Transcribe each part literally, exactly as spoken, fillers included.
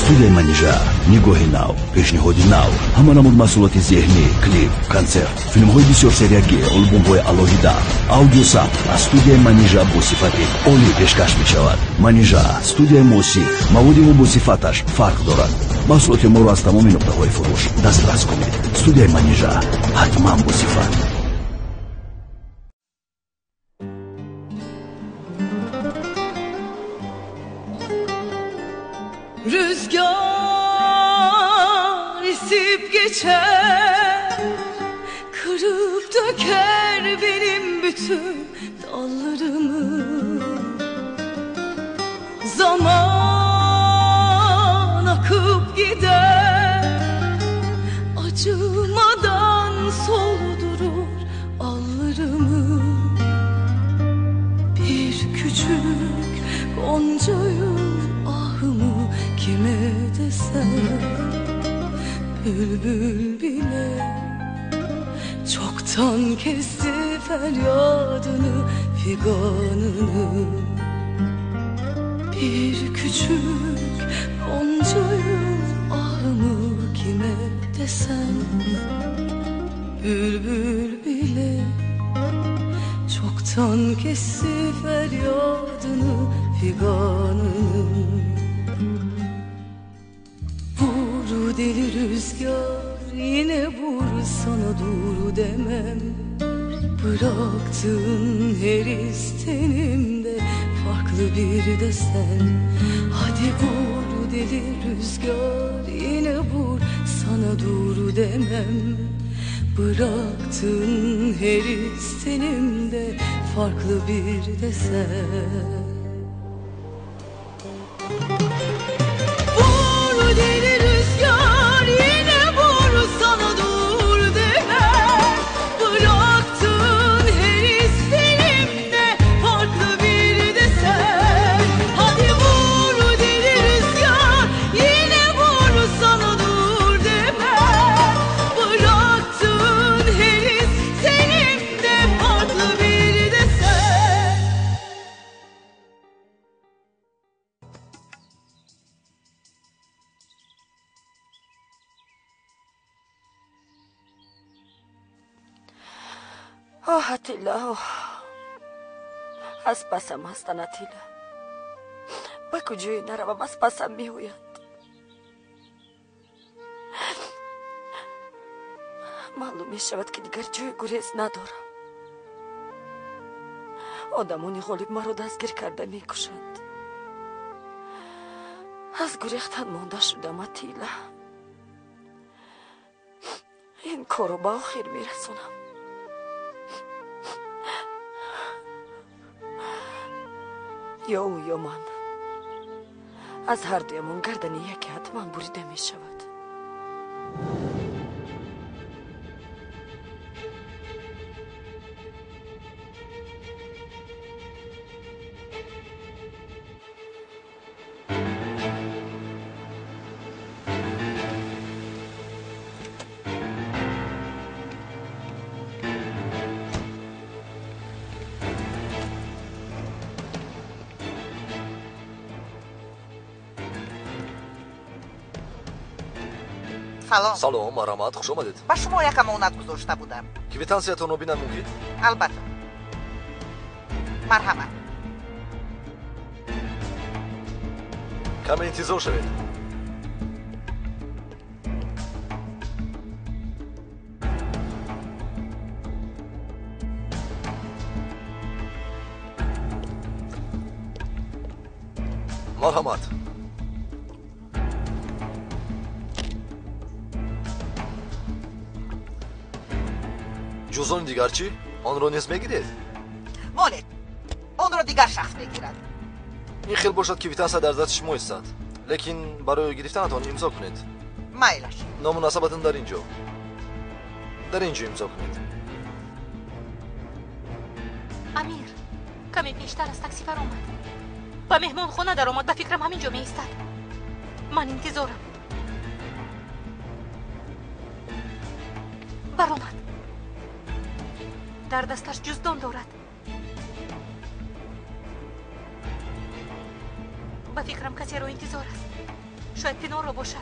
студияи Манижа, нигоҳи нав, пешниҳоди нав, ҳаманамуд масъулияти зеҳнӣ, клип, концерт, филмҳои бисёр сериягӣ, албомҳои алоҳида, аудиосам аз студияи Манижа бо сифати олӣ пешкаш мешавад. Манижа, студияи мусиқ, маводи мо бо сифаташ фарқ дорад. маҳсулоти моро аз тамоми нуқтаҳои фурӯш дастрас кунед. студияи Манижа ҳатман бо сифат. Rüzgar esip geçer, kırıp döker benim bütün dallarımı. Zaman akıp gider, acımadan soldurur allarımı. Bir küçük goncayı ahımı kime desem, bülbül bile çoktan kesti feryadını, figanını. Bir küçük goncayı ahımı kime desem, bülbül bile çoktan kesti feryadını, figanını. Vur deli rüzgar, yine vur, sana dur demem. Bıraktığın her istenimde farklı bir desen. Hadi vur deli rüzgar, yine vur, sana dur demem. Bıraktığın her istenimde farklı bir desen. آه اتیلا، از پسم هستن اتیلا. به کجای نروم از پسم میهویند. معلوم میشود که دیگر جای گریز ندارم. آدمانی غالب مرا دستگیر کرده میکشند. از گریختن مانده شدم اتیلا. این کارو به آخر میرسونم. یا او یا من. از هر دویمون گردن یکی حتما بریده می شود. سلام. سلام، مرحمت، خوش آمدید. با شما یک امانت گذاشته بودم. کیویتانسیاتون رو ببینم ممکن؟ البته. مرحمت. کمی انتظار شوید. مرحمت. جزون دیگر چی؟ آن رو نیز میگیرید؟ والد، آن را دیگر شخص میگیرد. این خیلی باشد که کیویتانس در دست شما است. لیکن برای گرفتنتان امضا کنید. مایلش. نامناسبتون در اینجا. در اینجا امضا کنید. امیر، کمی پیشتر از تاکسی فرامد. با مهمان خونه در آمد. به فکرم همینجا می ایستد. من انتظارم. برآمد. در دستش جزدان دارد. به فکرم کسی رو انتظار است. شاید پینور رو باشد.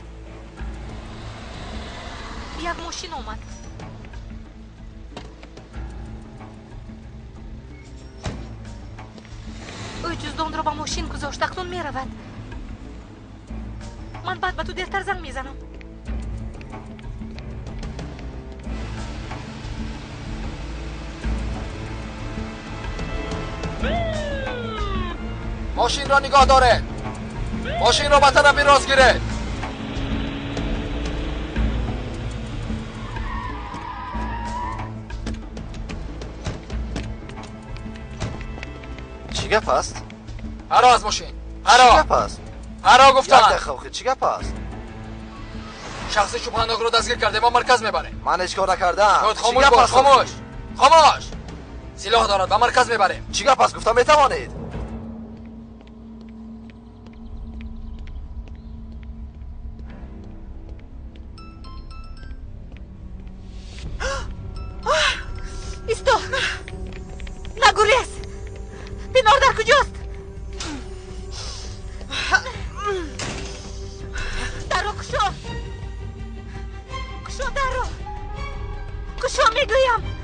یک ماشین اومد. او جزدان رو با ماشین گذاشت. اکنون می رود. من بعد به تو دیرتر زنگ می زنم. ماشین را نگاه داره. ماشین را به طرف راست گیره. چی گپ است؟ هرا از ماشین. چی هرا. گپ است؟ هرا گفتم. یک دقیقه خود چی گپ است؟ شخص شبهناک رو دستگیر کرده ما مرکز میبره. من هیچ کار نکردم. خود خاموش باش. خاموش. خاموش. سلاح دارد به مرکز میبره. چی گپ است؟ گفتم میتوانید. ایستا. نگوریز. پینار در کجاست؟ در رو کشو. کشو در رو. کشو میگویم.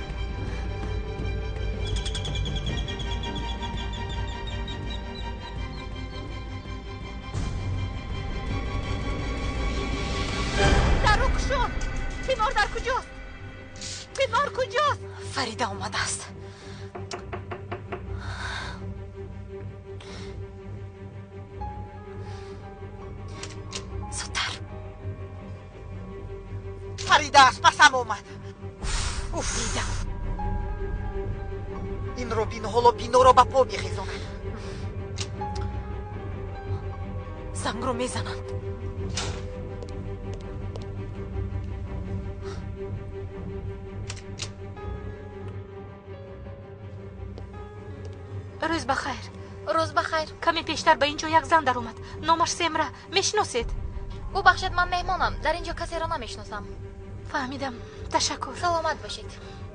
در رو کشو. پینار در کجاست؟ پینار کجاست؟ فریده اومده است. زودتر. فریده است پسم اومد. اوف دیدم. این رو بین حالا بینو رو به پا میخیزاند. زنگ رو میزنند. روز بخیر. روز بخیر. کمی پیشتر به اینجا یک زن در اومد. نامش سمره. میشناسید؟ ببخشید من مهمانم. در اینجا کسی را نمیشناسم. فهمیدم. تشکر. سلامت باشید.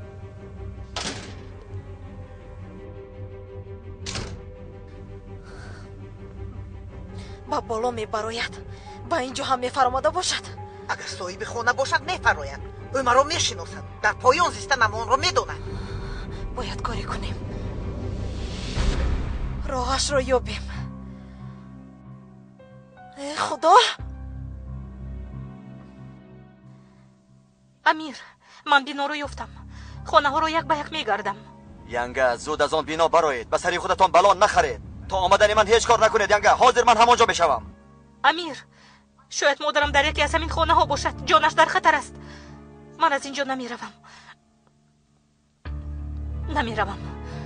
با بالا میبراید. با اینجا هم میفرماده باشد. اگر صاحب خانه باشد میفراید. او مرا میشناسد. در پایان زیستنم آن را میداند. باید کاری کنیم. راهش رو یابیم. ای خدا. امیر، من بینا رو یافتم. خانه ها رو یک به یک میگردم. ینگه زود از آن بینا برایید. به سری خودتان بلا نخرید. تا آمدن من هیچ کار نکنید ینگه. حاضر من همانجا بشوم. امیر، شاید مادرم در یکی از همین خانه ها باشد. جانش در خطر است. من از اینجا نمی روم. نمی روم.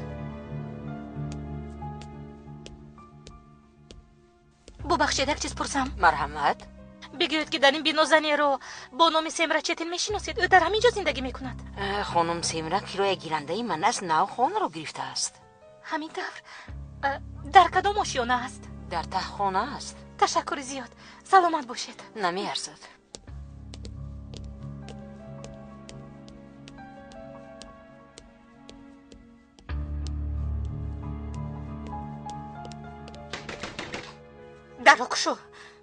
ببخشید یک چیز پرسم؟ مرحمت. بگوید که در این بینا زنی رو با نام سمره چتین میشناسید؟ او در همینجا زندگی میکند. خانم سمره کرایه گیرنده من است. نو خانه رو گرفته است. همین طور. در کدام آشیانه است؟ در ته خانه است. تشکر زیاد. سلامت باشید. نمی ارزد. در رو کشو.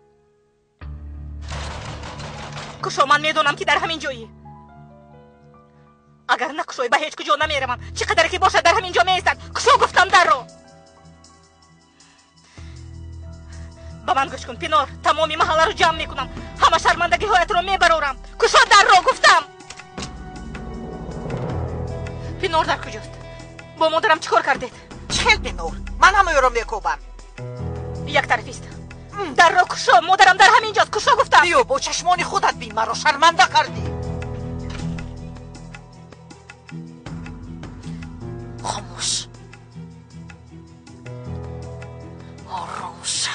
کشو. من میدونم که در همین جایی. اگر نکشوی به هیچ کجا نمیروم. چقدر که باشد در همین جا میستد. کشو گفتم در رو. با من گوش کن پینار. تمامی محله رو جمع میکنم. همه شرمندگی هایت رو میبرورم. کشو در رو گفتم. پینار در کجاست؟ با مادرم چیکار کردید؟ چه پینار؟ من همه رو میکوبم. یک طرفیست. در رو کشو. مادرم در همینجاست. کشو گفتم. بیا با چشمان خودت بین. مرا شرمنده کردی. خاموش. آرام شو.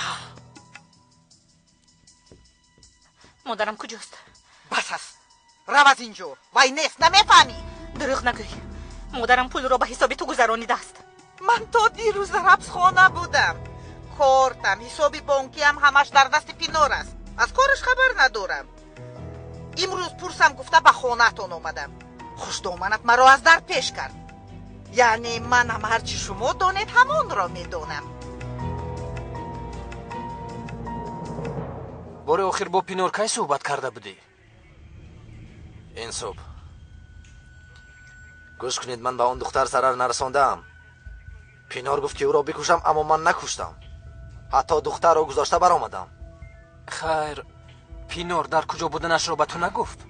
مادرم کجاست؟ بس است. رو از اینجا. وای نیست نمیفهمی. دروغ نگوی. مادرم پول رو به حساب تو گذرانیده است. من تا دیروز در حبس خانه بودم. کارتم حسابی بانکی هم همش در دست پینار است. از کارش خبر ندارم. امروز پرسم گفته به خانه تان آمدم. خوش دامنت مرا از در پیش کرد. یعنی من هم هرچی شما دانید همان را میدانم. باره آخر با پینور کی صحبت کرده بودی؟ این صبح گوش کنید، من به اون دختر ضرر نرساندم. پینار گفت که او را بکشم اما من نکشتم. حتی دختر را گذاشته برآمدم. خیر پینور در کجا بودنش را به تو نگفت؟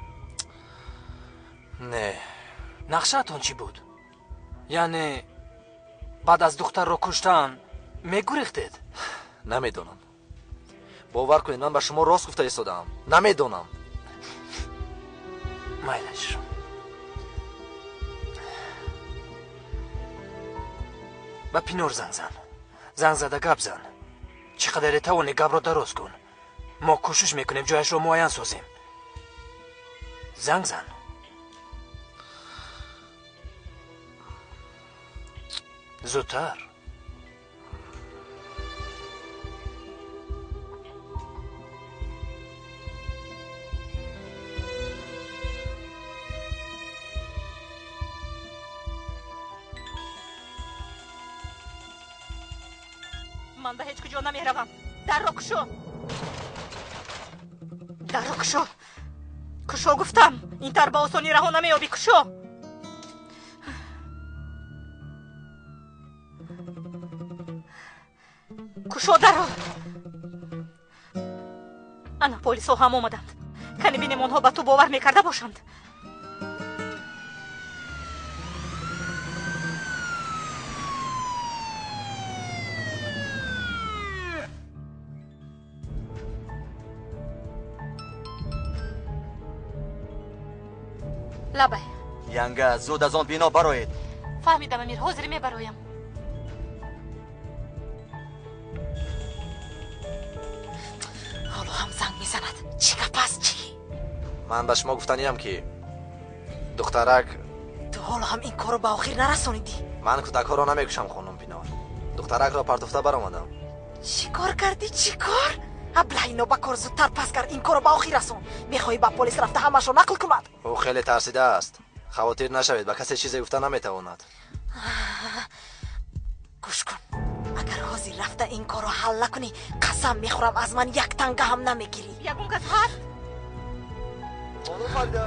نه. نقشتون چی بود؟ یعنی بعد از دختر را کشتن میگریختید؟ نمیدونم. باور کنید من به شما راست گفته ایستادم. نمیدونم. مایلش به پینور زنگ زن. زنگ زده گپ زن. چقدر توانی گپ را درست کن. ما کوشش میکنیم جایش را معین سازیم. زنگ زن. زودتر. من به هیچ کجا نمیروم. در را کشو. در را کشو. کشو گفتم. این تر با آسانی رها نمیابی. کشو. کشو در را. انا پولیس ها هم آمدند. کنی بینیم آنها به تو باور میکرده باشند. لبه ینگه زود از آن بنا برایید. فهمیدم امیر، حاضر میبرایم. حالا هم زنگ میزند. چی پس چی؟ من به شما گفتنیم که دخترک تو حالا هم این کارو به آخر نرسانیدی. من کودک ها را نمیکشم خانم پینار. دخترک را پرتفته برآمدم. چی کار کردی؟ چی کار؟ ابله اینو با کار زودتر پس کرد. این کارو به آخر رسون. میخوایی با پلیس رفته همش رو نقل کند. او خیلی ترسیده است. خواطر نشوید، به کسی چیزی گفته نمیتواند. گوش کن، اگر حاضر رفته این کارو حل نکنی قسم میخورم از من یک تنگه هم نمیگیری. یگون کس هست؟ خانم فریده،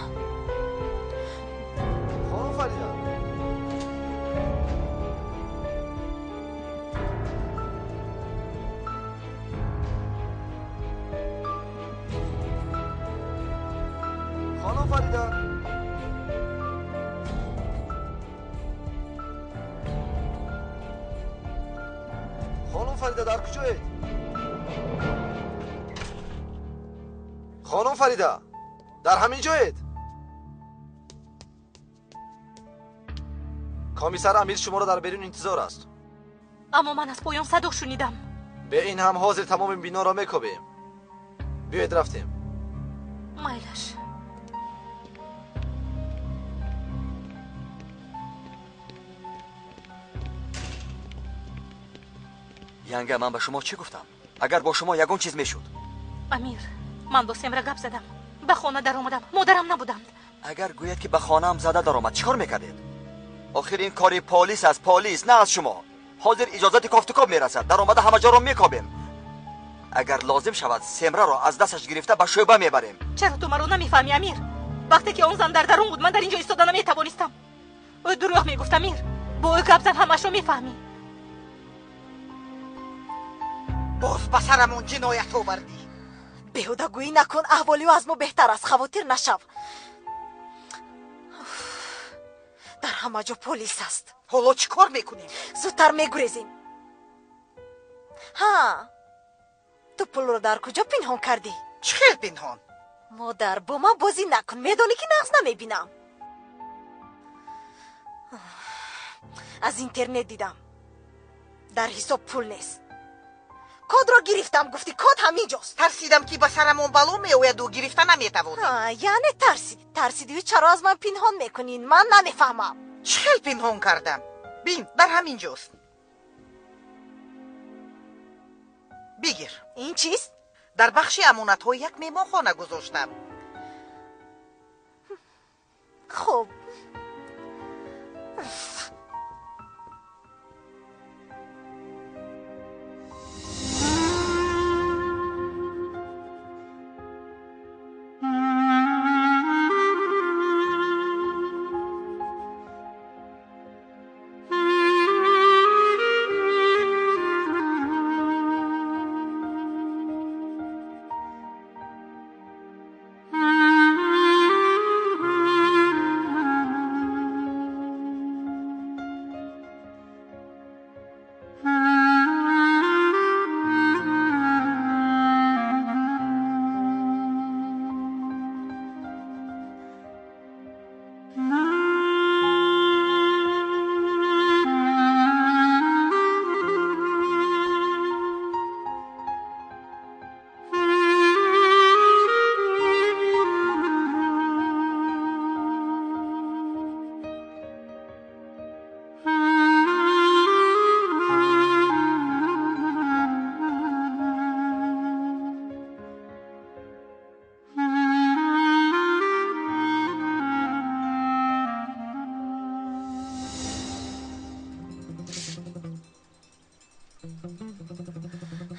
خانم فریده، خانم فریده، خانم فریده در کجایید؟ خانم فریده در همین جایید؟ کمیسر امیر شما را در بیرون انتظار است. اما من از پایان صدا شنیدم. به این هم حاضر تمام بینا را میکوبیم. بیایید رفتیم. مایلش. ینگه من به شما چی گفتم؟ اگر با شما یگون چیز میشد. امیر، من با سمره گپ زدم. به خانه در آمدم. مادرم نبودند. اگر گوید که به خانه هم زده در آمد چیکار میکردید؟ آخر این کاری پلیس از پلیس نه از شما. حاضر اجازت کافتکاب میرسد. در آمده همه جا را میکابیم. اگر لازم شود سمره را از دستش گرفته به شعبه میبریم. چرا تو مرا نمیفهمی امیر؟ وقتی که اون زن در درون بود من در اینجا ایستاده نمیتوانستم. او دروغ میگفت امیر. با او گپ زن همش رو میفهمی. باز به سرمون جنایت آوردی. بیهوده گویی نکن. احوالی از ما بهتر است. خواطر نشو. در همه جا پلیس است. حالا چی کار میکنیم؟ زودتر میگریزیم. ها، تو پول رو در کجا پنهان کردی؟ چی خیل پنهان؟ مادر با من بازی نکن. میدونی که نقص نمیبینم. از اینترنت دیدم در حساب پول نیست. کد را گرفتم. گفتی کد همینجاست. ترسیدم که به سرمون بلا میآید و گرفته نمیتوانیم. یعنی ترسیدی؟ ترسیدی و چرا از من پنهان میکنین؟ من نمیفهمم. چه خیل پنهان کردم؟ بین در همینجاست. بگیر. این چیست؟ در بخش امانت ها یک میمان خانه گذاشتم. خب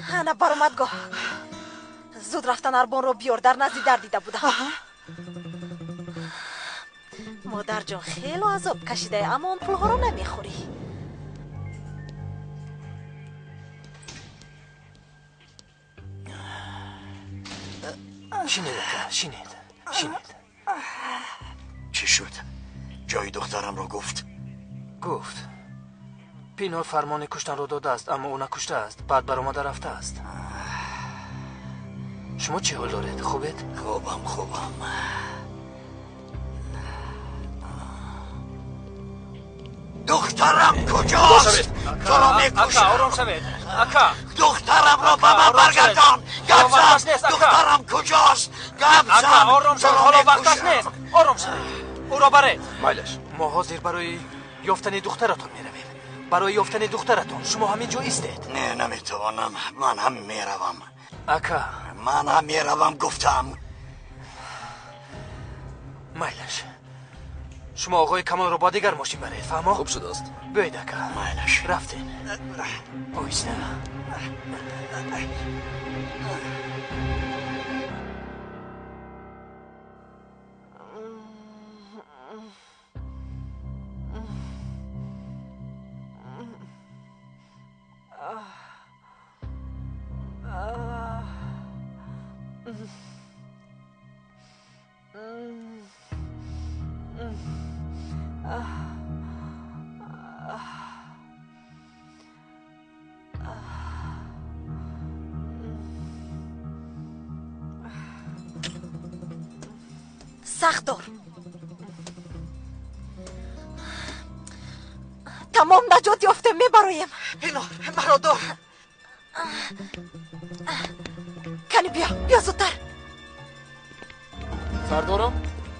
ана баромадгоҳ. зуд рафтан арбонро биёр, дар назди дар дида будам. модарҷон хело азоб кашидаи, аммо он пулҳоро намехӯрӣ. шинед ака, шинед, шинед. چی شد؟ جای دخترم رو گفت؟ گفت پینور فرمان کشتن رو داده است، اما او نکشته است. بعد برآمده رفته است. شما چه حال دارید؟ خوبید؟ خوبم خوبم. دخترم کجاست؟ تو رو میکشم. اکا آرام شوید. اکا دخترم رو به من برگردان. گبزن دخترم کجاست؟ گبزن اکا آرام شوید، حالا وقتش نیست. آرام شوید، او را برید. مایلش ما حاضر برای یافتن دخترتون میرویم. برای یافتن دخترتون شما همینجا ایستید. نه نمیتوانم، من هم میروم. اکا من هم میروم گفتم. مایلش شما آقای کمال رو با دیگر ماشین برید، فهمو؟ خوب شده است. بیاید اکا. مایلش رفتین. اویسته. سخت دار. تمام نجات یافته میبرایم. پینار برادر، کنی بیا بیا زودتر. سردارم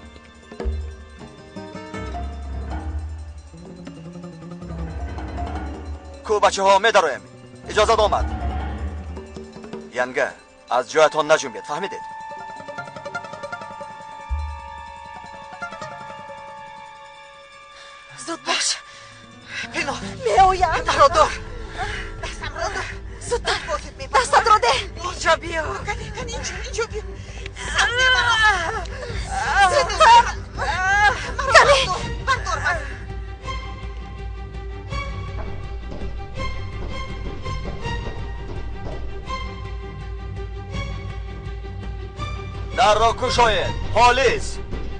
کو بچه ها میداریم. اجازه آمد. ینگه از جایتان نجنبید، فهمیدید؟ زود باش. پینار میآیم. برادر، زودتر دستت رو ده. اینجا بیا. کنی کنی اینجا اینجا بیا. زودتر کنی. بردار من. در را کشاید. پلیس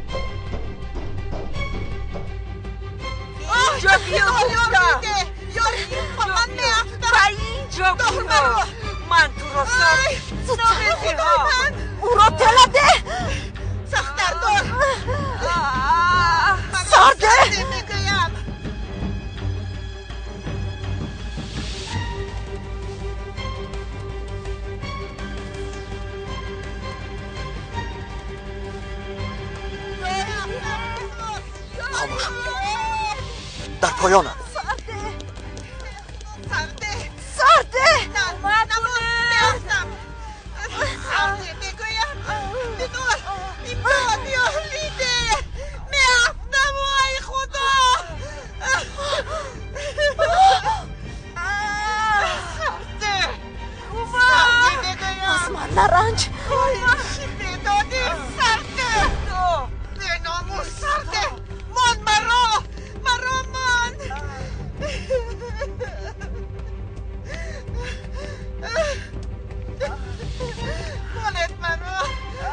اینجا بیا گفتم. یاری من میافتم. اینجا بیا. من تو را سر زودتر او را تله ده. سختر دار. سرده میگویم. خاموش. در پایانم. سرده سرده سرده. نه میافتم. سرده میگویم. بدور ایمتا بیا لیده. میافتم وای خدا. سرده سرده میگویم. از من نرنج. شیفه دادی سرده. به ناموس سرده. من مرا مرا من. مالت مرا.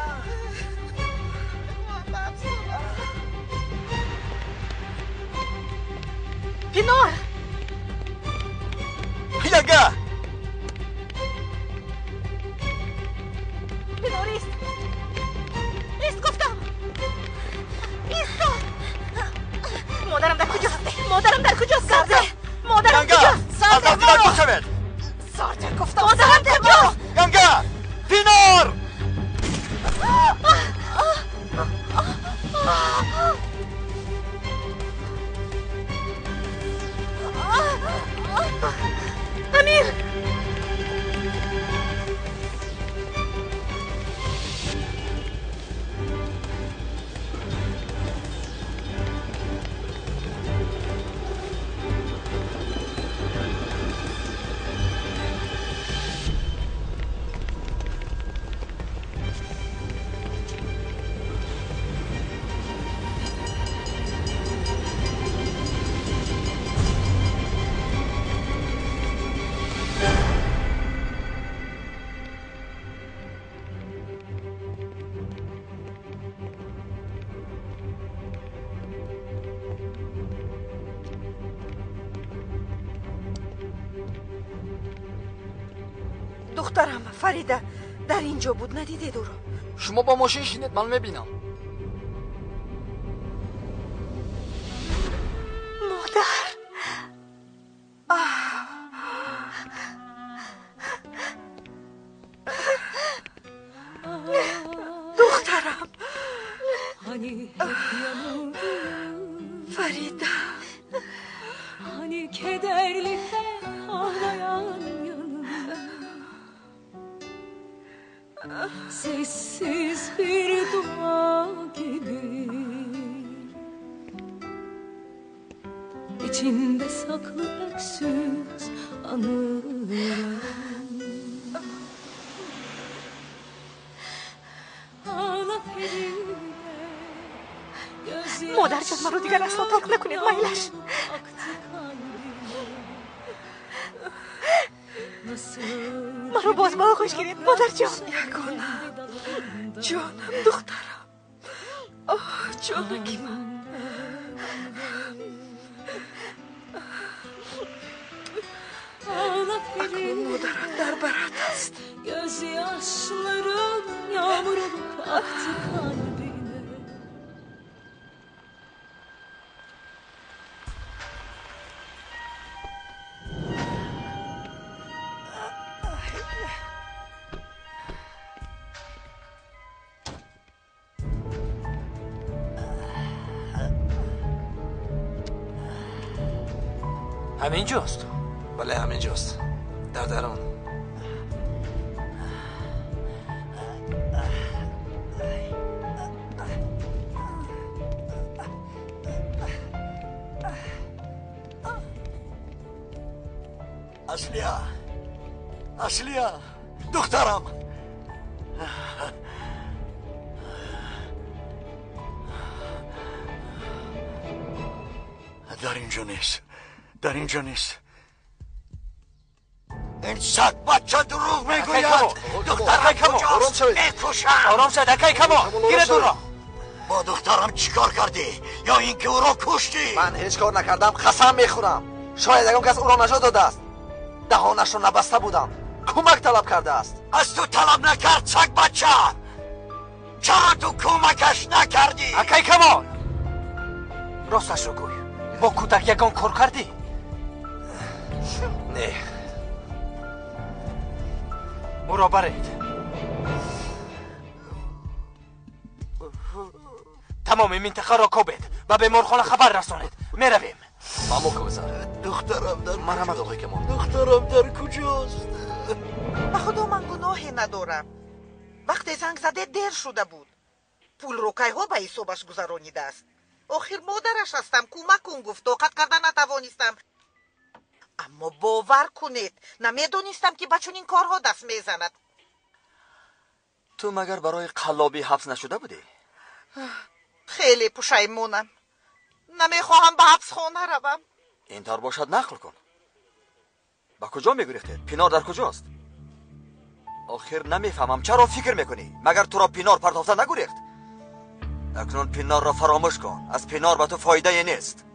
پینار ینگه پینار ایست. ایست گفتم. ایستا. مادرم در کجاست؟ مادرم در کجاست؟ سرده مادرم ینگه کجاست؟ از سرده دست دیگر برو. کشید. سرده گفتم. مادرم کجاست؟ ینگه پینار. امیر دخترم فریده در اینجا بود، ندیدید او رو؟ شما با ماشین شینید، من میبینم. مادر دخترم فریده Hani kederli ağlayan yanım, sessiz bir dua gibi, içinde saklı öksüz anılarım. Ağla Feride, مادر جان من رو دیگر اصلا ترک نکنید مایلش. من رو باز با آغوش گیرید مادر جان. یگانم جانم دخترم، آه جانکی من. Aklım mudara darbarat است. Gözyaşlarım yağmur olup aktı kalbime. همینجاست؟ بله همینجاست، در درون. اصلیا اصلیا دخترم، در اینجا نیست، در اینجا نیست. این سگ بچه دروغ میگوید. دخترم کجاست؟ میکشم. آرام شد اکای کما گیره دور را. با دخترم چیکار کردی؟ یا اینکه او را کشتی؟ من هیچ کار نکردم، قسم میخورم. شاید اگه کس او را نجات داده است. دهانش را نبسته بودم، کمک طلب کرده است. از تو طلب نکرد سگ بچه؟ چرا تو کمکش نکردی؟ اکای کما راستش رو گوی، با کودک یکان کار کردی؟ نه. او را برید، تمام منطقه را کوبید و به مرخانه خبر رسانید. میرویم. مامو کوزر دخترم در مرحمت آقای کمال. دخترم در کجاست؟ به خدا من گناهی ندارم. وقتی زنگ زده دیر شده بود. پول رو که ها به حسابش گذرانیده است. آخر مادرش هستم، کمک کن گفت، طاقت کردن نتوانستم. اما باور کنید نمیدونستم که بچون این کارها دست میزند. تو مگر برای قلابی حبس نشده بودی؟ خیلی پشیمونم. نمیخواهم به حبس خانه روم. اینطور باشد نقل کن. با کجا میگریختید؟ پینار در کجاست؟ آخر نمیفهمم چرا فکر میکنی؟ مگر تو را پینار پرتافته نگریخت؟ اکنون پینار را فراموش کن. از پینار به تو فایده نیست.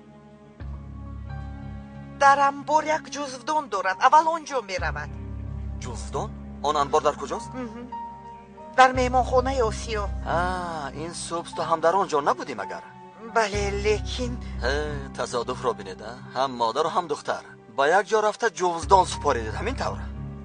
در انبار یک جزودان دارد، اول آنجا میرود. جزودان؟ آن انبار در کجاست؟ در مهمانخانه آسیا. آه، این صبح تو هم در آنجا نبودی مگر؟ بله لیکن تصادف را بینید، هم مادر و هم دختر با یک جا رفته جزودان سپاریدید. همین طوره؟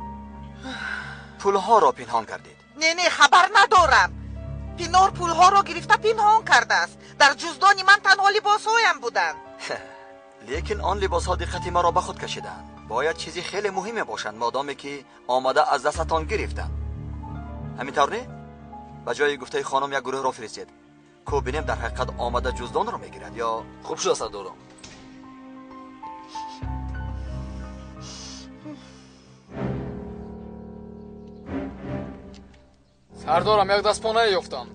پولها را پنهان کردید؟ نه نه خبر ندارم. پینار پولها را گرفته پنهان کرده است. در جزدان من تنها لباسهایم بودند. لیکن آن لباس ها دقت ما را به خود کشیدند. باید چیزی خیلی مهمه باشند مادامی که آمده از دستتان گرفتند. همینطور نه؟ به جای گفته خانم یک گروه را فرستید کو بینیم در حقیقت آمده جزدان را میگیرد یا؟ خوب شد سردارم. سردارم یک دستمانه یافتم.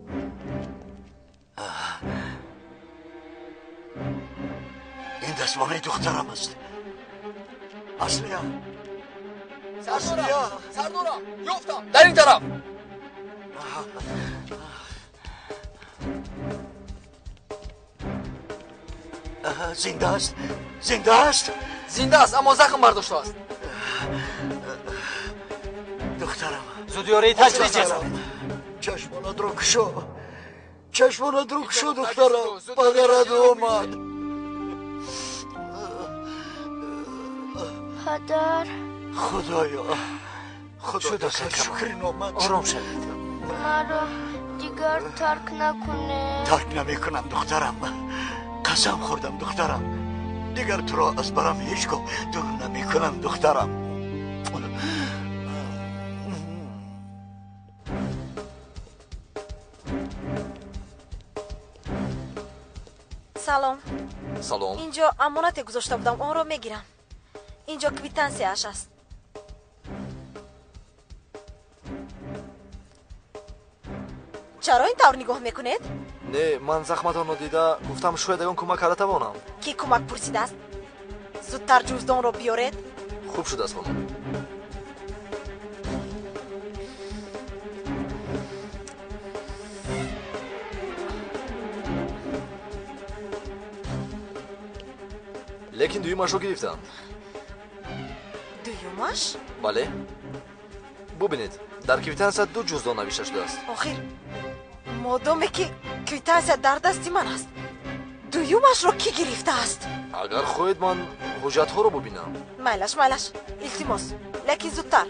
این دستمانه دخترم است. اصلیا سردارم سردارم یافتم در این طرف. زنده است؟ زنده است؟ زنده است اما زخم برداشته است. دخترم. زودیاری تجویز جسد. چشمانت رو کشو. چشمانت رو کشو دخترم. پدرت اومد. پدر. خدایا. خدا شکر اومد. آرام شوید. مرا دیگر ترک نکنه. ترک نمیکنم دخترم. قسم خوردم دخترم. دیگر تو را از برم هیچگاه دور نمیکنم دخترم. سلام. سلام. اینجا امانت گذاشته بودم، اون رو میگیرم. اینجا کویتانسیاش است. چرا این طور نگاه میکنید؟ نه من زحمتان رو دیده گفتم شاید اون کمک کرده توانم. کی کمک پرسیده است؟ زودتر جزدان رو بیارید. خوب شده است خانم. لیکن دویمش رو گرفتند. دویمش؟ بله. ببینید در کویتانسیا دو جزدان نوشته شده است. آخر مادامی که کویتانسیا در دست من است، دویمش رو کی گرفته است؟ اگر خواهید من حجت ها رو ببینم. مایلش مایلش التماس، لیکن زودتر.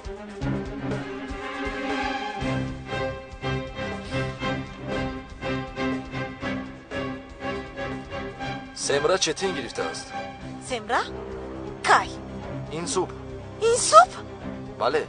سمره چتین گرفته است. سمره؟ کی؟ این صبح. این صبح؟ بله.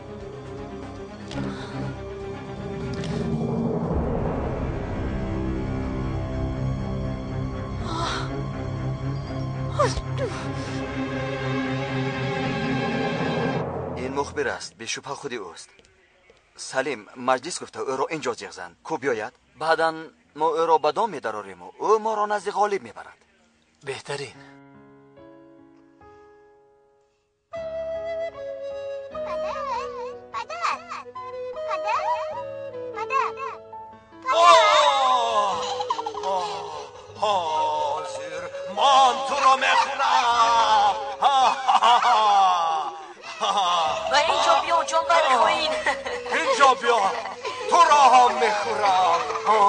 این مخبر است، به شبه خودی اوست. سلیم مجلس گفته او را اینجا جغزن کو بیاید، بعدا ما او را به دام می‌دراریم و او ما را نزد غالب میبرد. بهترین. حاضر من تو را میخورم. و اینجا بیا جنبه میخورین. اینجا بیا تو را هم میخورم.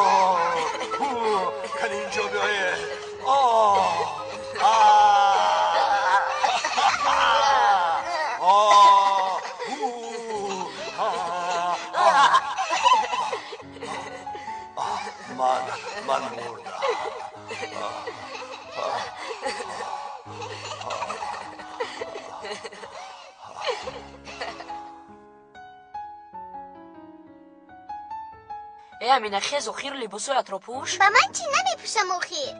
کن اینجا بیایه. من من مردم. ای امینه خیز و خیر لباسایت را پوش. با من چی نمیپوشم و خیر.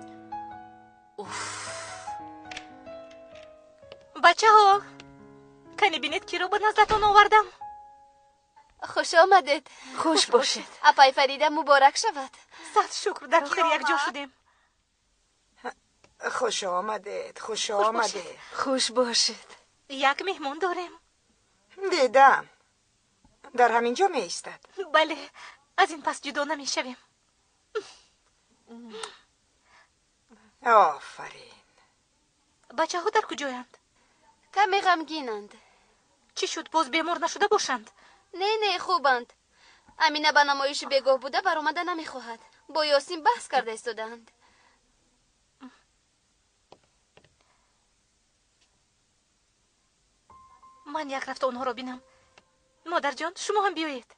بچه ها کنی بینید کی رو به نزدتان آوردم. خوش آمدید. خوش باشید. اپای فریده مبارک شود. صد شکر در خیر یک جا شدیم. خوش آمدید. خوش آمدید. خوش باشید. یک مهمون داریم. دیدم در همینجا می ایستد. بله از این پس جدا نمی شویم. آفرین. بچه ها در کجایند؟ کمی غمگینند. چی شد باز بیمار نشده باشند؟ نه نه خوبند. امینه به نمایش بگاه بوده برآمده نمیخواهد. با یاسین بحث کرده ایستادند. من یک رفته اونها رو بینم. مادر جان شما هم بیایید.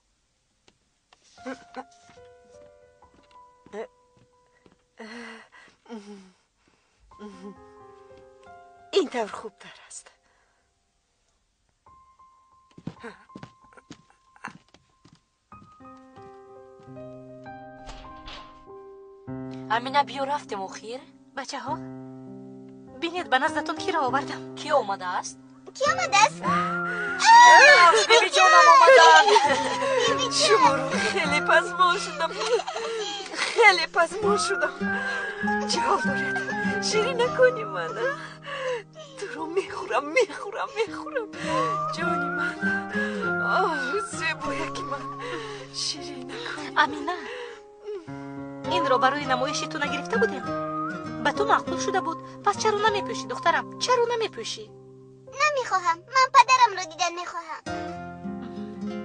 این طور خوبتر است. امینه بیا رفتیم و خیر. بچه ها بینید به نزدتون کی را آوردم. کی آمده است؟ کی آمده است؟ بیبی جانم آمدن. شما رو خیلی پزمان شدم. خیلی پزمان شدم. چه حال دارید؟ شیری نکنی من. تو رو میخورم میخورم میخورم جانی من. آه زیبایکی من. شیری نکنی. امینه این را برای نمایشی تو نگرفته بودیم. به تو معقول شده بود پس چرا نمیپوشی دخترم؟ چرا نمیپوشی؟ نمیخواهم. من پدرم رو دیدن میخواهم.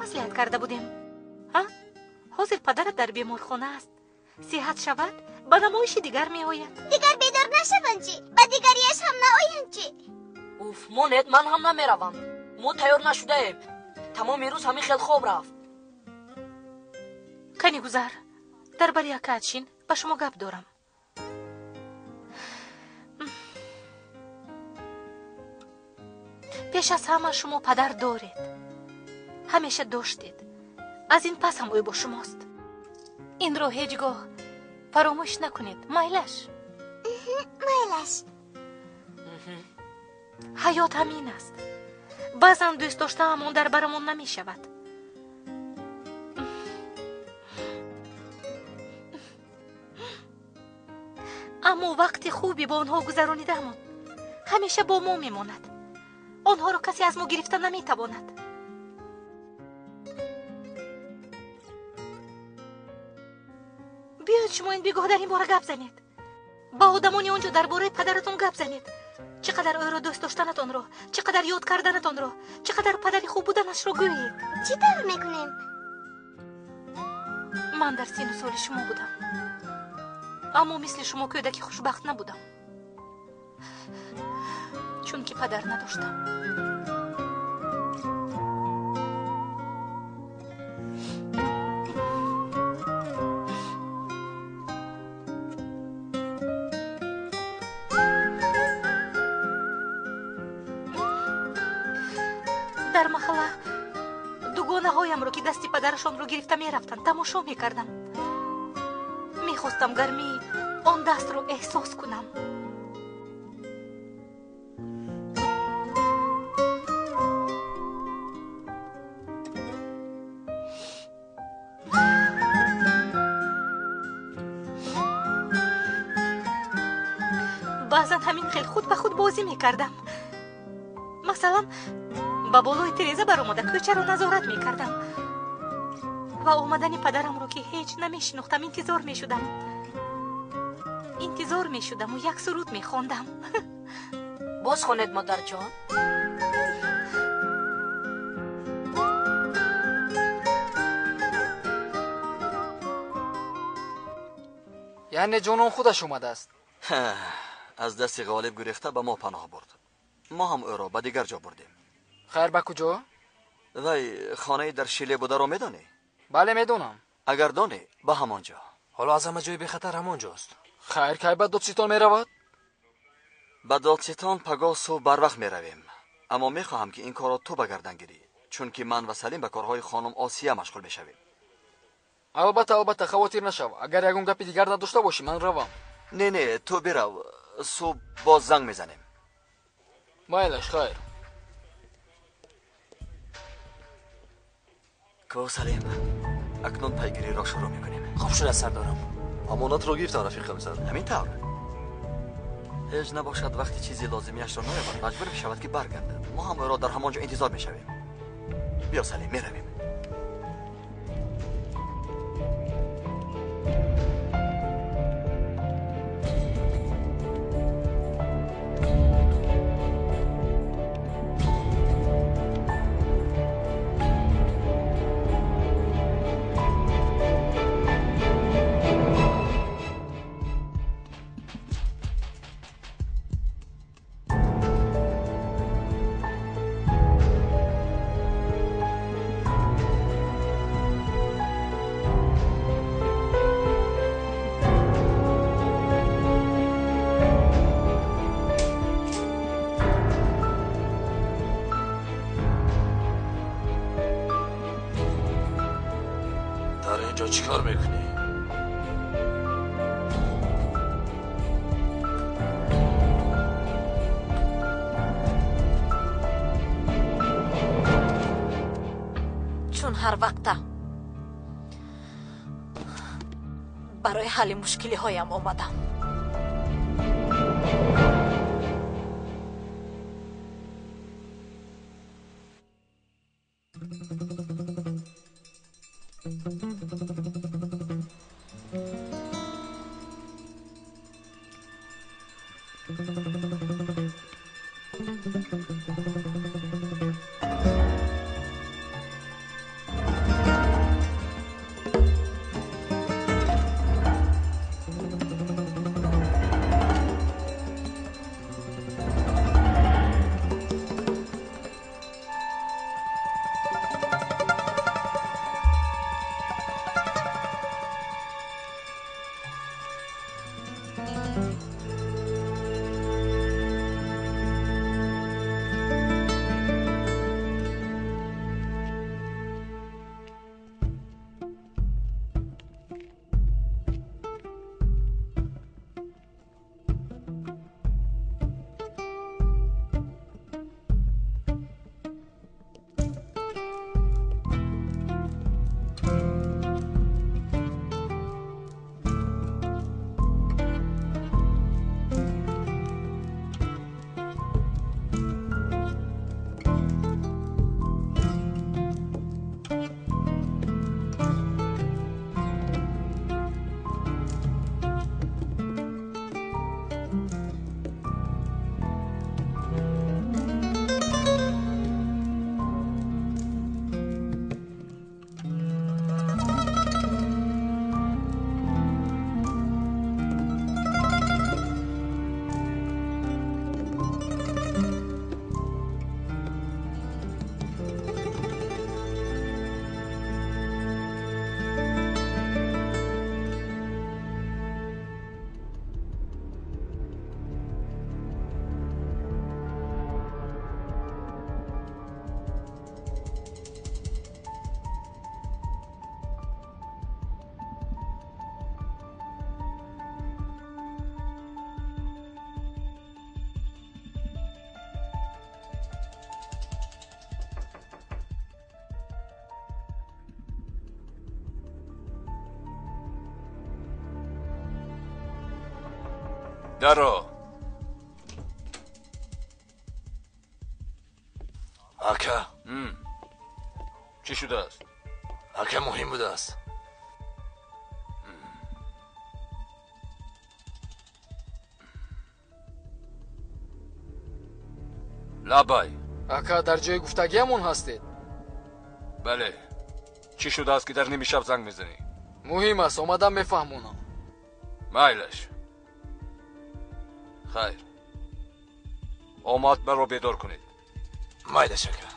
маслиҳат карда будем. ҳа? ҳозир падарат дар беморхона аст. сеҳат шавад, ба намоиши дигар меояд. дигар бедор нашаванд чӣ? ба дигарияш ҳам наоянд чӣ? уф, монед, ман ҳам намеравам. мо тайёр нашудаем. тамоми рӯз ҳамин хел хоб рафт. кани гузар, дар бари акаат шин, ба шумо гап дорам. пеш аз ҳама шумо падар доред. ҳамеша доштед. аз ин пас ҳам ӯ бо шумост. инро ҳеҷ гоҳ фаромӯш накунед. майлаш? майлаш. ҳаёт ҳамин аст. баъзан дӯст доштаамон дар барамон намешавад. аммо вақти хуби бо онҳо гузаронидаамон ҳамеша бо мо мемонад. онҳоро касе аз мо гирифта наметавонад. биёед шумо ин бигоҳ дар ин бора гап занед. ба одамони он ҷо дар бораи падаратон гап занед. چه قدر او را دوست داشتنتان را، چه قدر یاد کردنتان را، چه قدر پدری خوب بودنش را گویید. چی کار میکنیم؟ من در سین و سال شما بودم، اما مثل شما کودکی خوشبخت نبودم، چون که پدر نداشتم. در محله دوگانه هایم رو که دستی پدرشان رو گرفته می رفتن تماشا می کردم. می خواستم گرمی آن دست رو احساس کنم. بعضا همین خیلی خود به خود بازی می کردم. مثلا با بالای تریزه بر اومده کوچه رو نظارت می کردم و اومدن پدرم رو که هیچ نمیشناختم انتظار می شدم انتظار می شدم و یک سرود می خواندم. باز خوانید مادر جان. یعنی جانون خودش اومده است. از دست غالب گریخته به ما پناه برد. ما هم او را به دیگر جا بردیم. خیر به کجا؟ وای خانه در شیله بوده را میدانی؟ بله میدونم. اگر دانی به همانجا. حالا از همه جای به خطر همانجاست. خیر کی به دادستان میرود؟ به دادستان پگاه صبح بر وقت میرویم. اما میخواهم که این کار را تو بگردن گیری، چون که من و سلیم به کارهای خانم آسیه مشغول بشویم. البته البته خواطر نشو. اگر یگون گپ دیگر نداشته باشی من روم. نه نه تو برو. صبح باز زنگ میزنیم. مایلش خیر. کو سلیم اکنون پیگیری را شروع میکنیم. خوب شده سردارم. امانت رو گرفتن رفیقم سر. همین طور. هیچ نباشد وقتی چیزی لازمیش را نیابد مجبور بشود که برگرده. ما هم او را در همانجا انتظار میشویم. بیا سلیم میرویم. چی کار میکنی؟ چون هر وقت برای حل مشکلی هایم آمدم. درو. اکا چی شده است؟ اکا مهم بوده است. لابای اکا در جای گفتگیمون هستید؟ بله. چی شده است که در نیمی شب زنگ میزنی؟ مهم است، آمدم میفهمونم. مایلش. خیر. آمد مرا بیدار کنید. مایلش اکا.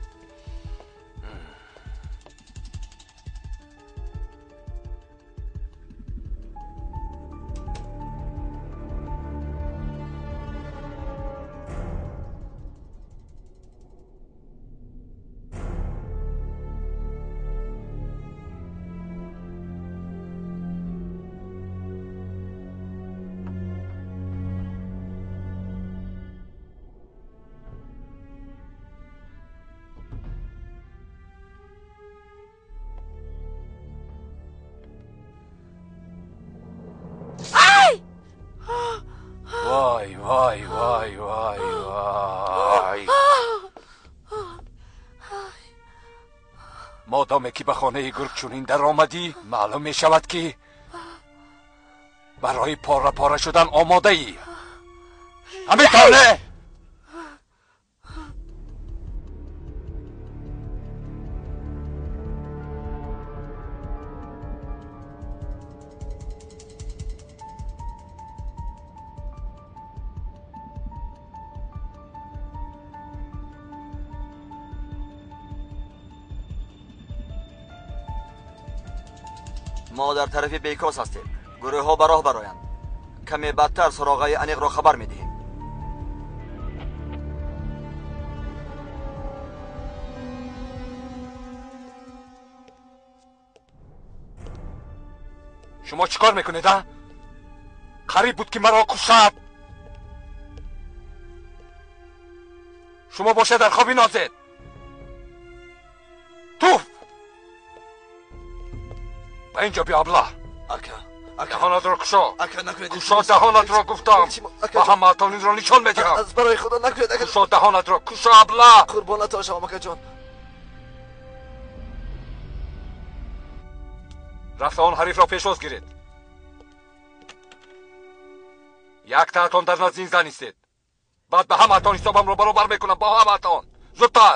وای وای وای وای وای مادامی که به خانه گرگ چونین در آمدی معلوم می شود که برای پاره پاره شدن آماده ای. همینطوره؟ ما در طرف بیکاس هستیم. گروه ها براه برایند. کمی بدتر سراغای انیق را خبر میدهیم. شما چیکار میکنید ها؟ قریب بود که مرا کشد. شما باشه در خوابی نازید. توف به اینجا بیا ابله. اکا دهانت را کشا. اکا نکنید. کشا دهانت را گفتم. با همه اتانین را نشان میدهم. از برای خدا نکنید. کشا دهانت را. کشا ابله. قربانت باشم اکا جان. رفته آن حریف را پیشواز گیرید. یک تاتان در نزد این زن ایستید. بعد به همه اتان حسابم را برابر میکنم. با همه اتان زودتر.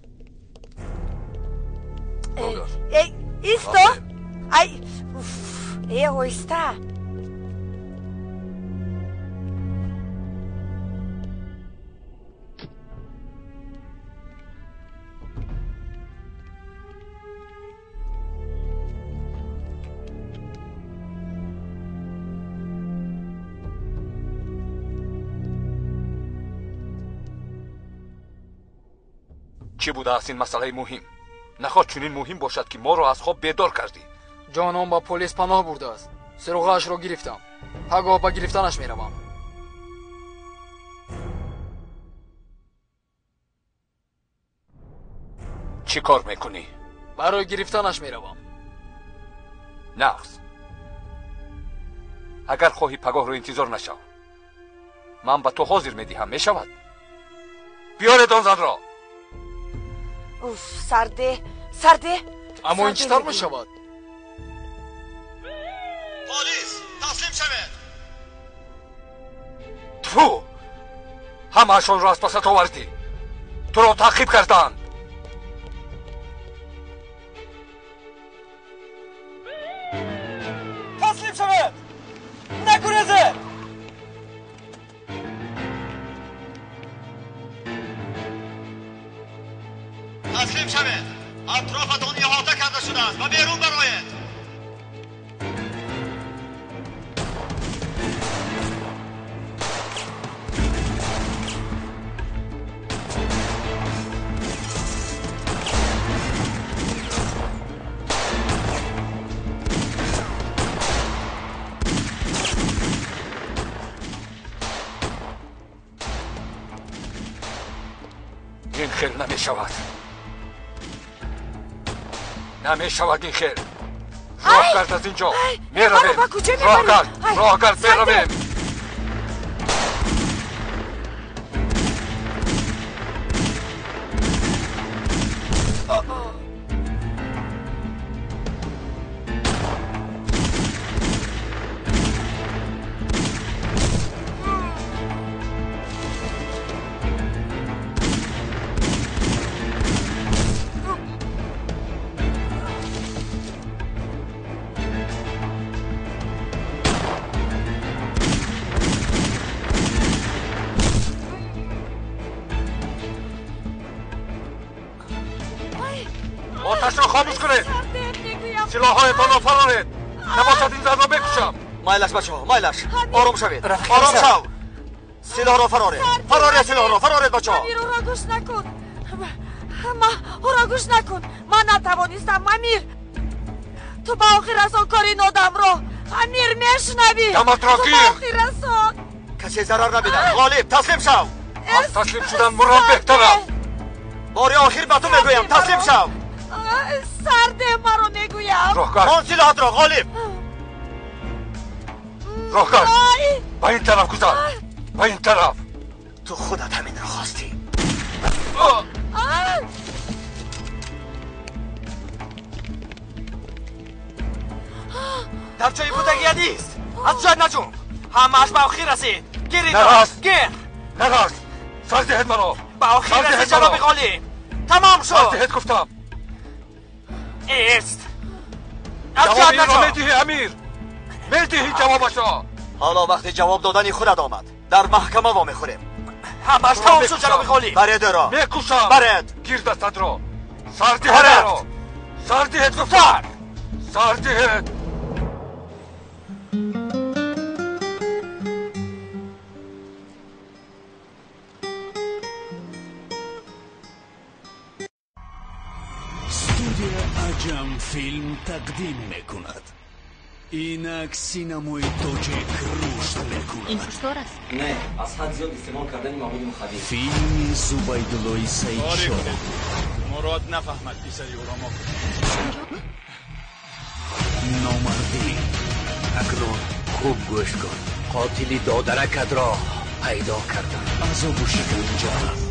ای ایستا. ای ای اویستا. چی بوده است این مسئله مهم؟ نخواد چنین مهم باشد که ما را از خواب بیدار کردی. جانم با پلیس پناه برده است. سروغش را گرفتم. پگاه با گرفتنش میروم. چی کار میکنی؟ برای گرفتنش میروم. نقص. اگر خواهی پگاه رو انتظار نشو. من به تو حاضر میدهم. میشود؟ بیارید آن زن را. اوف سرده سرده. اما این چطور میشود؟ پلیس تسلیم شوید. تو همه‌شان را از پست آوردی. تو را تعقیب کردند. تسلیم شوید. نگریزید. تسلیم شوید. اطرافتان احاطه کرده شده است و بیرون برآیید. این خیر نمی شود. نمی شود این خیر. راه گرد از اینجا. می رویم. راه گرد. راه گرد می رویم. سلاح‌هایتان را فرارید. نباشد این زن را بکشم. مایلش بچه‌ها، مایلش. آروم شوید. آروم شو. سلاح را فرارید. فرارید سلاح را، فرارید بچه‌ها. امیر او را گوش نکن. ما او را گوش نکن. من نتوانستم امیر. تو با آخر رسان کاری نادم را. امیر میشنوی. دمت را تو گیر. با آخر رسان. کسی ضرر نبیند. غالب تسلیم شو. از تسلیم شدن مرا بهترم. بار آخر به تو میگویم تسلیم شو. سرده مرا میگویم. راهکار. آن سلاحت را غالب. راهکار. به این طرف گذار. به این طرف. تو خودت همین را خواستی. در جای بودگی نیست. از جای نجوم. همه‌اش به آخر رسید. گیری نراست. گیر. نراست. سر دهد مرا. به آخر رسید جناب غالب. تمام شد. سر دهد گفتم. ایست. از جواب جای این را نجوم. میدهی امیر. میدهی جوابش را. حالا وقت جواب دادنی خودت آمد. در محکمه وا میخوریم. همش تمام شد جناب غالی. برید را. میکشم. برید. گیر دستت را. سر دهد را. سر دهد گفتم. سر دهد. عجم فیلم تقدیم میکند. اینک سینمای توجیک رشد میکند. این کشتار است؟ نه، از حد زیاد استعمال کردن مواد مخدر. فیلم زبیدالله سیدشاه. مراد نفهمد پیسری او را ما نامردی. اکنون خوب گوش کن. قاتلی دادرکت را پیدا کردن. عذاب و شکنجه.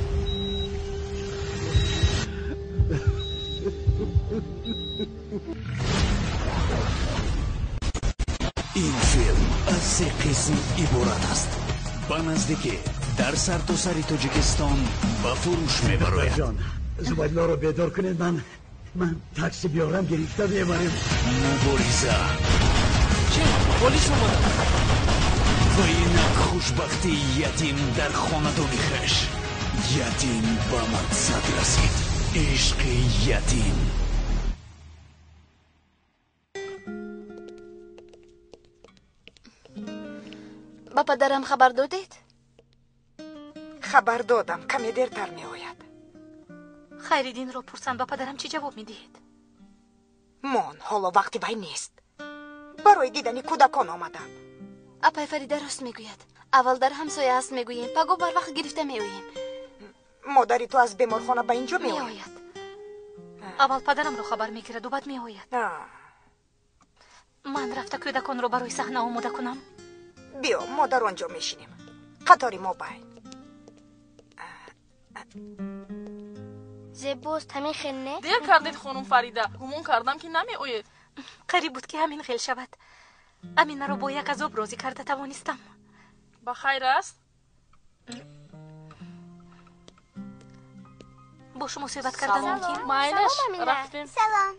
این فیلم از سه قسم عبارت است. به نزدیکی در سرتاسر تاجیکستان به فروش میبراید. جان زبیدالله را بیدار کنید. من من تاکسی بیارم گرفته میبریم. مبارزه. چه؟ پلیس اومدن. و اینک خوشبختی یتیم در خاندان خویش. یتیم به مقصد رسید. عشق یتیم. با پدرم خبر دادید؟ خبر دادم. کمی دیرتر می آید. خیریدین رو پرسن با پدرم چی جواب می دهید؟ مان حالا وقتی وی نیست. برای دیدنی کودکان آمدم. اپای فریده راست میگوید. اول در همسایه است میگوییم. پگو بر وقت گرفته میوییم. مادری تو از بیمارخانه به اینجا می آید. اول پدرم رو خبر میگیرد و بعد می آید. من رفته کودکان رو برای صحنه آماده کنم. بیا ما در آنجا میشینیم. قطاری ما باید. زبوست همین خیل نه؟ دیر کردید خانم فریده. گمون کردم که نمی آید. قریب بود که همین خیل شود. امینه رو با یک عذاب راضی کرده توانستم. با خیر است؟ با شما صحبت کردن ممکن؟ مایلش رفتیم. سلام.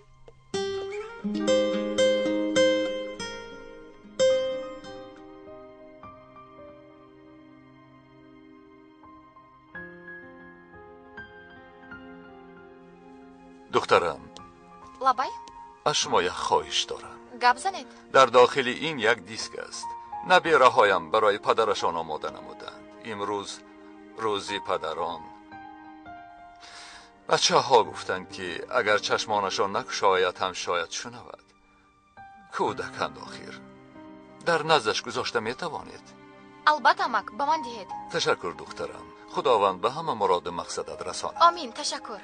دخترم لابای از شما یک خواهش دارم. گپ زنید. در داخل این یک دیسک است. نبیره هایم برای پدرشان آماده نمودند. امروز روزی پدران. بچه ها گفتند که اگر چشمانشان نگشاید هم شاید شنود. کودکند آخر. در نزدش گذاشته می توانید. البته مک با من دهید. تشکر دخترم. خداوند به همه مراد مقصدت رساند. آمین. تشکر.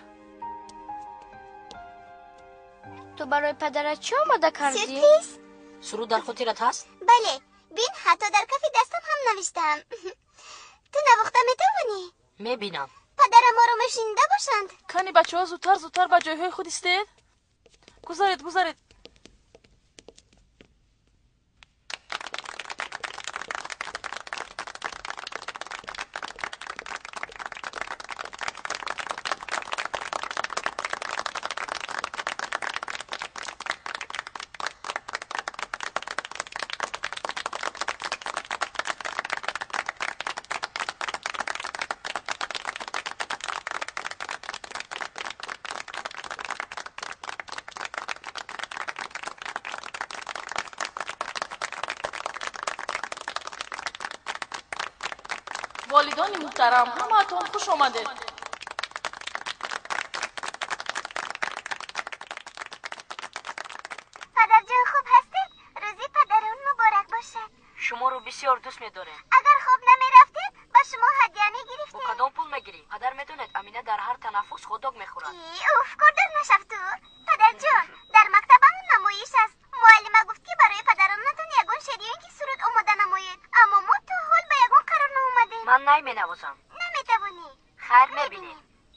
تو برای پدرت چی آماده کردی؟ سرپریز. سرود در خاطرت هست؟ بله. بین حتی در کف دستم هم نوشتم. تو نواخته میتوانی؟ میبینم. پدرم ما رو مشینده باشند. کنی بچه ها زودتر زودتر به جایهای خود استید. گذارید گذارید. والدان محترم، همه‌تون خوش آمدید. پدر جان خوب هستید؟ روزی پدرون مبارک باشد. شما رو بسیار دوست می‌دارم. اگر خوب نمی‌رفتید با شما هدیه می‌گرفتیم. با کدام پول می‌گیری؟ پدر می‌دوند امینه در هر تنفس خودک می‌خورد. اوف کردر نشفت تو. پدر جان در مکتبمون نمایش است. معلمه گفت که برای پدرانتون یگون شیرین که سرود اومده نمایید. اما ما تا حال به یگون قرار نمی‌آمدیم. من نمی‌نوازم. نمی‌توانی. خیر می‌بینیم.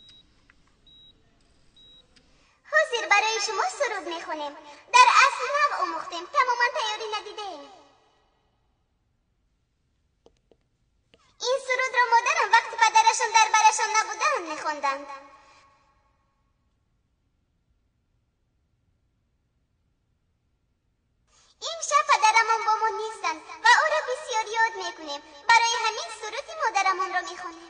حضور برای شما سرود می‌خونیم. در اصل نو آموختیم. تماما تیاری ندیدیم. این سرود را مادرم وقتی پدرشان در برشان نبودن می‌خواندند. این شب پدرمان با ما نیستند و او را بسیار یاد میکنیم. برای همین سرود مادرمان را میخونیم.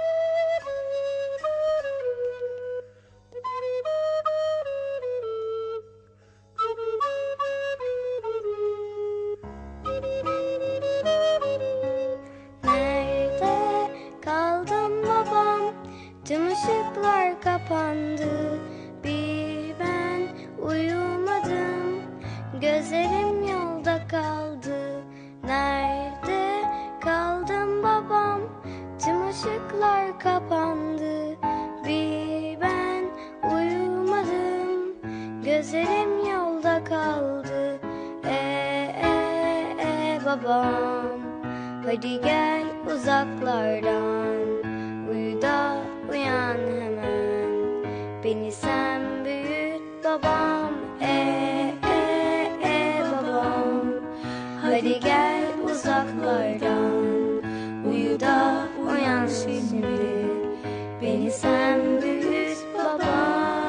Nerede kaldın babam? Tüm ışıklar kapandı. Bir ben uyumadım. Gözlerim yolda kaldı. Nerede kaldın babam? Tüm ışıklar kapandı. Bir ben uyumadım. Gözlerim yolda kaldı. E e e babam, hadi gel uzaklardan. Uyu da uyan hemen. Beni sen büyüt babam. E Hadi gel uzaklardan. Uyu da uyan şimdi. Beni sen büyüt baba.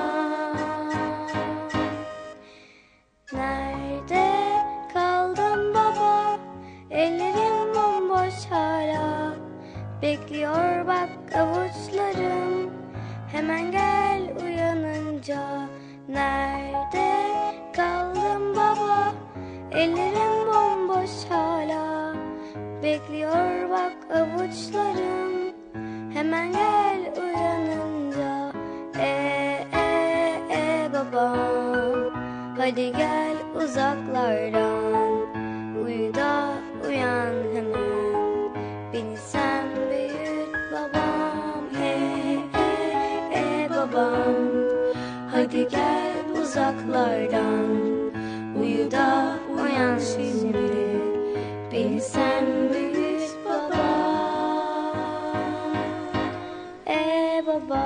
Nerede kaldın baba? Ellerim bomboş hala. Bekliyor bak avuçlarım. Hemen gel uyanınca. Nerede kaldın baba? Ellerim bomboş hala. Bekliyor bak avuçlarım. Hemen gel uyanınca. E e e babam, hadi gel uzaklardan. Uyu da uyan hemen. Beni sen büyüt babam. E e e babam, hadi gel uzaklardan. Uyu da uyan şimdi. Beni sen büyüt baba. E baba.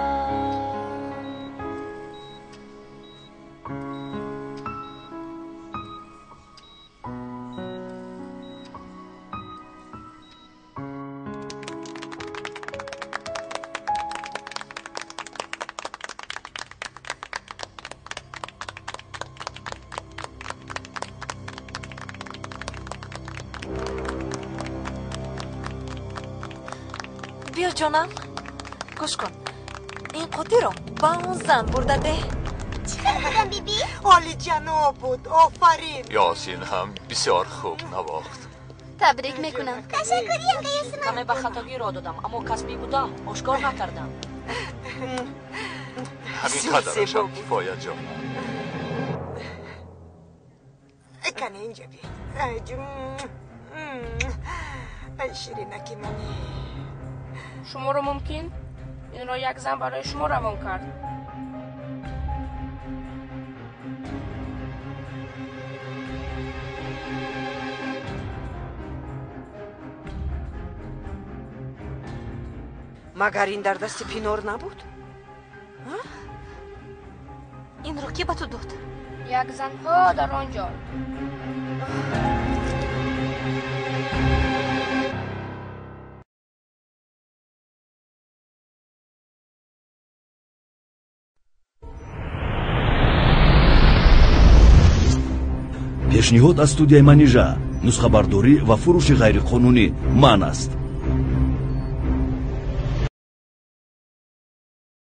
بیا جانم گوش کن. این قوطی رو با اون زن برده ده. چیکار بودم بی بی؟ عالی جناب بود. آفرین. یاسین هم بسیار خوب نواخت. تبریک میکنم. تشکریم قیاس من. کمی به خطاگی را دادم اما کسبی بودم آشکار نکردم. همین قدرش هم کفایت جان. کنه اینجا بیا. جون شیرینکی منی. شما رو ممکن این را یک زن برای شما روان کرد. مگر این در دست پینور نبود؟ این رو کی به تو داد؟ یک زن ها در آنجا. пешниҳод аз студияи манижа нусхабардорӣ ва фурӯши ғайриқонунӣ манъ аст.